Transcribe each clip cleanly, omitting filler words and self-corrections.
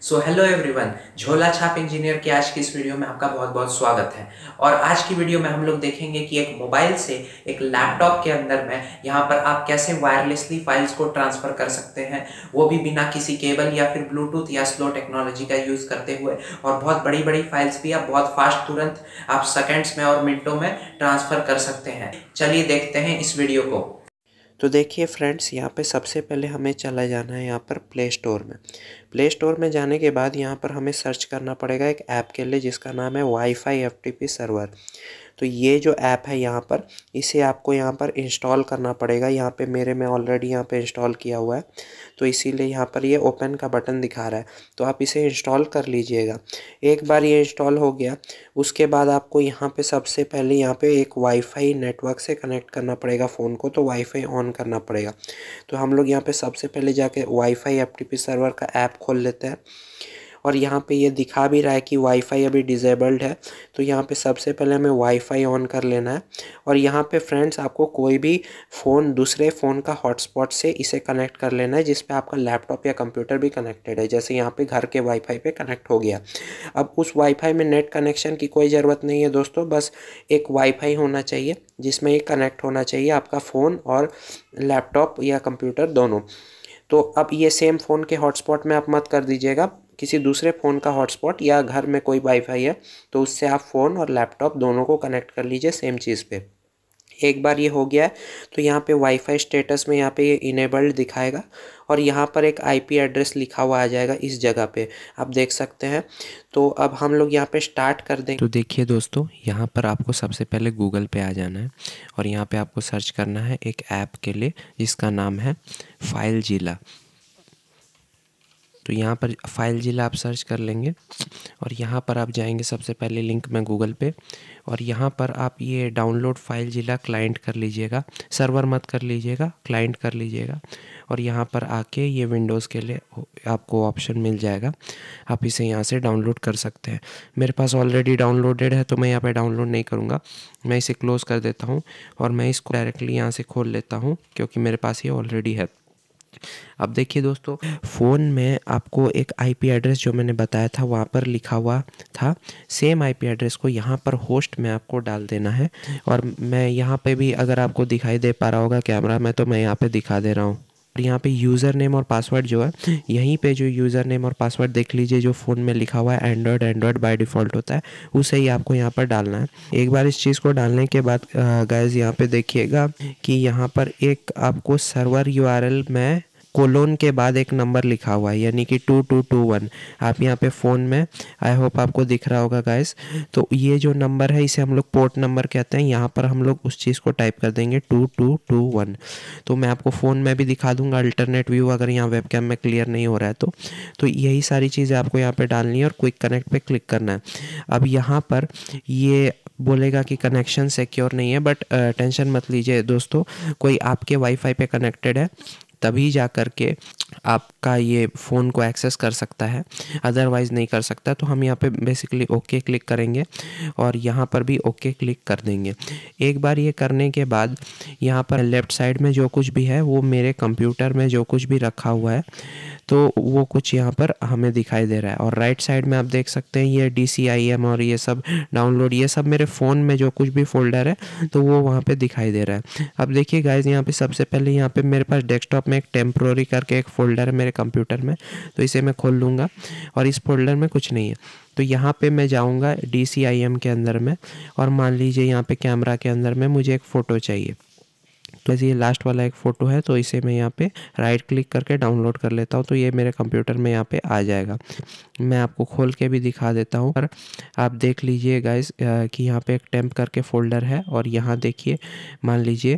So hello everyone, झोला छाप engineer के आज की इस वीडियो में आपका बहुत बहुत स्वागत है। और आज की वीडियो में हम लोग देखेंगे कि एक मोबाइल से एक लैपटॉप के अंदर में यहाँ पर आप कैसे वायरलेसली फाइल्स को ट्रांसफ़र कर सकते हैं, वो भी बिना किसी केबल या फिर ब्लूटूथ या स्लो टेक्नोलॉजी का यूज़ करते हुए। और बहुत बड़ी बड़ी फाइल्स भी आप बहुत फास्ट तुरंत आप सेकेंड्स में और मिनटों में ट्रांसफ़र कर सकते हैं। चलिए देखते हैं इस वीडियो को। तो देखिए फ्रेंड्स, यहाँ पे सबसे पहले हमें चला जाना है यहाँ पर प्ले स्टोर में। प्ले स्टोर में जाने के बाद यहाँ पर हमें सर्च करना पड़ेगा एक ऐप के लिए जिसका नाम है वाईफाई एफटीपी सर्वर। तो ये जो ऐप है यहाँ पर, इसे आपको यहाँ पर इंस्टॉल करना पड़ेगा। यहाँ पे मेरे में ऑलरेडी यहाँ पे इंस्टॉल किया हुआ है, तो इसीलिए यहाँ पर ये ओपन का बटन दिखा रहा है। तो आप इसे इंस्टॉल कर लीजिएगा। एक बार ये इंस्टॉल हो गया, उसके बाद आपको यहाँ पे सबसे पहले यहाँ पे एक वाईफाई नेटवर्क से कनेक्ट करना पड़ेगा फ़ोन को, तो वाईफाई ऑन करना पड़ेगा। तो हम लोग यहाँ पे सबसे पहले जाके वाईफाई एफटीपी सर्वर का ऐप खोल लेते हैं। और यहाँ पे ये दिखा भी रहा है कि वाईफाई अभी डिसेबल्ड है, तो यहाँ पे सबसे पहले हमें वाईफाई ऑन कर लेना है। और यहाँ पे फ्रेंड्स, आपको कोई भी फ़ोन दूसरे फ़ोन का हॉटस्पॉट से इसे कनेक्ट कर लेना है जिस पे आपका लैपटॉप या कंप्यूटर भी कनेक्टेड है। जैसे यहाँ पे घर के वाईफाई पे कनेक्ट हो गया। अब उस वाईफाई में नेट कनेक्शन की कोई ज़रूरत नहीं है दोस्तों, बस एक वाईफाई होना चाहिए जिसमें ये कनेक्ट होना चाहिए आपका फ़ोन और लैपटॉप या कंप्यूटर दोनों। तो अब ये सेम फ़ोन के हॉटस्पॉट में आप मत कर दीजिएगा, किसी दूसरे फ़ोन का हॉटस्पॉट या घर में कोई वाईफाई है तो उससे आप फ़ोन और लैपटॉप दोनों को कनेक्ट कर लीजिए सेम चीज़ पे। एक बार ये हो गया है तो यहाँ पे वाईफाई स्टेटस में यहाँ पे ये इनेबल्ड दिखाएगा और यहाँ पर एक आईपी एड्रेस लिखा हुआ आ जाएगा इस जगह पे, आप देख सकते हैं। तो अब हम लोग यहाँ पे स्टार्ट कर देंगे। तो देखिए दोस्तों, यहाँ पर आपको सबसे पहले गूगल पे आ जाना है और यहाँ पे आपको सर्च करना है एक ऐप के लिए जिसका नाम है फाइलज़िला। तो यहाँ पर फाइलज़िला आप सर्च कर लेंगे और यहाँ पर आप जाएंगे सबसे पहले लिंक में गूगल पे, और यहाँ पर आप ये डाउनलोड फाइलज़िला क्लाइंट कर लीजिएगा, सर्वर मत कर लीजिएगा, क्लाइंट कर लीजिएगा। और यहाँ पर आके ये विंडोज़ के लिए आपको ऑप्शन मिल जाएगा, आप इसे यहाँ से डाउनलोड कर सकते हैं। मेरे पास ऑलरेडी डाउनलोडेड है तो मैं यहाँ पर डाउनलोड नहीं करूँगा, मैं इसे क्लोज़ कर देता हूँ और मैं इसको डायरेक्टली यहाँ से खोल लेता हूँ क्योंकि मेरे पास ये ऑलरेडी है। अब देखिए दोस्तों, फ़ोन में आपको एक आईपी एड्रेस जो मैंने बताया था वहाँ पर लिखा हुआ था, सेम आईपी एड्रेस को यहाँ पर होस्ट में आपको डाल देना है। और मैं यहाँ पे भी, अगर आपको दिखाई दे पा रहा होगा कैमरा में, तो मैं यहाँ पे दिखा दे रहा हूँ। और यहाँ पे यूज़र नेम और पासवर्ड जो है, यहीं पे जो यूज़र नेम और पासवर्ड देख लीजिए जो फ़ोन में लिखा हुआ है एंड्रॉयड बाय डिफ़ॉल्ट होता है, उसे ही आपको यहाँ पर डालना है। एक बार इस चीज़ को डालने के बाद गाइस यहाँ पे देखिएगा कि यहाँ पर एक आपको सर्वर यूआरएल में कोलोन के बाद एक नंबर लिखा हुआ है, यानी कि 2221। आप यहाँ पे फ़ोन में, आई होप आपको दिख रहा होगा गाइस। तो ये जो नंबर है इसे हम लोग पोर्ट नंबर कहते हैं। यहाँ पर हम लोग उस चीज़ को टाइप कर देंगे 2221। तो मैं आपको फ़ोन में भी दिखा दूंगा अल्टरनेट व्यू, अगर यहाँ वेबकैम में क्लियर नहीं हो रहा है तो यही सारी चीज़ें आपको यहाँ पर डालनी है और क्विक कनेक्ट पर क्लिक करना है। अब यहाँ पर ये बोलेगा कि कनेक्शन सिक्योर नहीं है, बट टेंशन मत लीजिए दोस्तों, कोई आपके वाईफाई पे कनेक्टेड है तभी जा कर के आपका ये फ़ोन को एक्सेस कर सकता है, अदरवाइज़ नहीं कर सकता। तो हम यहाँ पे बेसिकली ओके क्लिक करेंगे और यहाँ पर भी ओके क्लिक कर देंगे। एक बार ये करने के बाद यहाँ पर लेफ़्ट साइड में जो कुछ भी है वो मेरे कंप्यूटर में जो कुछ भी रखा हुआ है तो वो कुछ यहाँ पर हमें दिखाई दे रहा है। और राइट साइड में आप देख सकते हैं ये DCIM और ये सब डाउनलोड, ये सब मेरे फ़ोन में जो कुछ भी फ़ोल्डर है तो वो वहाँ पे दिखाई दे रहा है। अब देखिए गाइज़, यहाँ पे सबसे पहले यहाँ पे मेरे पास डेस्कटॉप में एक टेम्प्रोरी करके एक फ़ोल्डर है मेरे कंप्यूटर में, तो इसे मैं खोल लूँगा और इस फोल्डर में कुछ नहीं है। तो यहाँ पे मैं जाऊँगा DCIM के अंदर में और मान लीजिए यहाँ पे कैमरा के अंदर में मुझे एक फ़ोटो चाहिए, तो ये लास्ट वाला एक फ़ोटो है, तो इसे मैं यहाँ पे राइट क्लिक करके डाउनलोड कर लेता हूँ। तो ये मेरे कंप्यूटर में यहाँ पे आ जाएगा। मैं आपको खोल के भी दिखा देता हूँ, पर आप देख लीजिए गाइस कि यहाँ पे एक टेम्प करके फ़ोल्डर है और यहाँ देखिए, मान लीजिए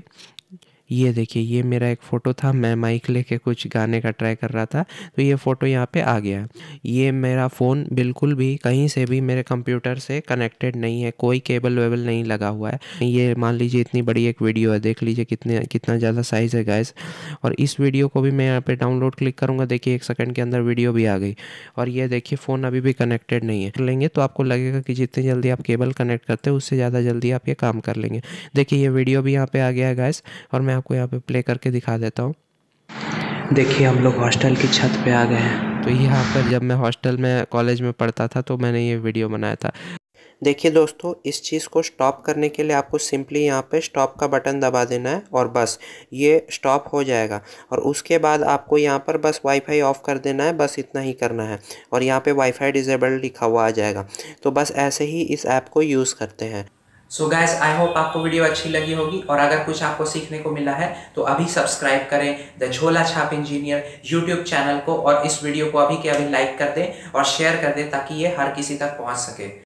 ये देखिए, ये मेरा एक फ़ोटो था, मैं माइक लेके कुछ गाने का ट्राई कर रहा था, तो ये फ़ोटो यहाँ पे आ गया। ये मेरा फ़ोन बिल्कुल भी कहीं से भी मेरे कंप्यूटर से कनेक्टेड नहीं है, कोई केबल वेबल नहीं लगा हुआ है। ये मान लीजिए इतनी बड़ी एक वीडियो है, देख लीजिए कितना ज़्यादा साइज़ है गाइस। और इस वीडियो को भी मैं यहाँ पे डाउनलोड क्लिक करूँगा, देखिए 1 सेकंड के अंदर वीडियो भी आ गई। और ये देखिए फ़ोन अभी भी कनेक्टेड नहीं है। लेंगे तो आपको लगेगा कि जितनी जल्दी आप केबल कनेक्ट करते हैं उससे ज़्यादा जल्दी आप ये काम कर लेंगे। देखिए ये वीडियो भी यहाँ पे आ गया है गाइस, और मैं आपको यहाँ पे प्ले करके दिखा देता हूँ। देखिए हम लोग हॉस्टल की छत पे आ गए हैं तो यहाँ पर जब मैं हॉस्टल में कॉलेज में पढ़ता था तो मैंने ये वीडियो बनाया था। देखिए दोस्तों, इस चीज़ को स्टॉप करने के लिए आपको सिंपली यहाँ पे स्टॉप का बटन दबा देना है और बस ये स्टॉप हो जाएगा। और उसके बाद आपको यहाँ पर बस वाईफाई ऑफ कर देना है, बस इतना ही करना है। और यहाँ पे वाईफाई डिसेबल्ड लिखा हुआ आ जाएगा। तो बस ऐसे ही इस ऐप को यूज़ करते हैं। सो गाइस, आई होप आपको वीडियो अच्छी लगी होगी, और अगर कुछ आपको सीखने को मिला है तो अभी सब्सक्राइब करें द झोला छाप इंजीनियर यूट्यूब चैनल को, और इस वीडियो को अभी के अभी लाइक कर दें और शेयर कर दें ताकि ये हर किसी तक पहुंच सके।